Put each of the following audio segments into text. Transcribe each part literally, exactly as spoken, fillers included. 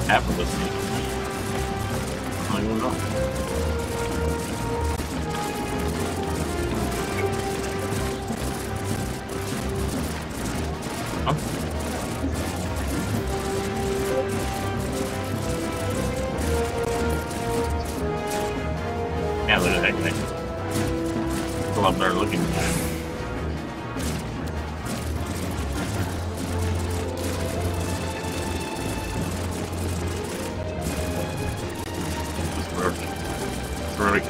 happened with me? I don't even know. Huh? Yeah, look at that guy. It's a lot better looking guy. It's perfect. It's perfect.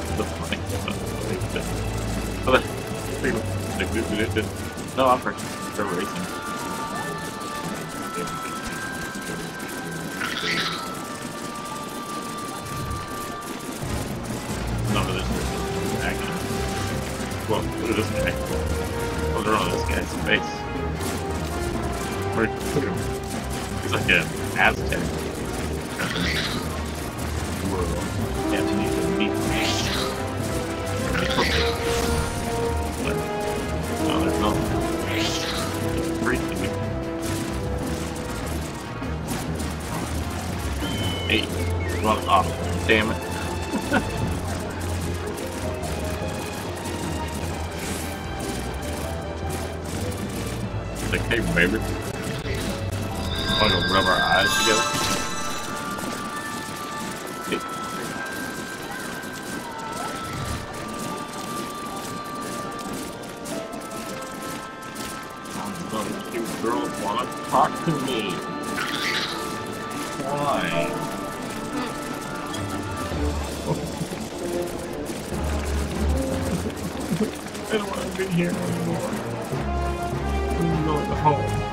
No, I'm for they're racing. None of this is acting. Well, look at this guy. Oh, they're on this guy's face. Look at him. He's like an Aztec. Japanese meat. No, there's no. It's freaking me. Hey, well, oh, damn it. It's like, hey, baby. Want to rub our eyes together? Hey. You girls want to talk to me. Why? I don't want to be here anymore. I'm going home.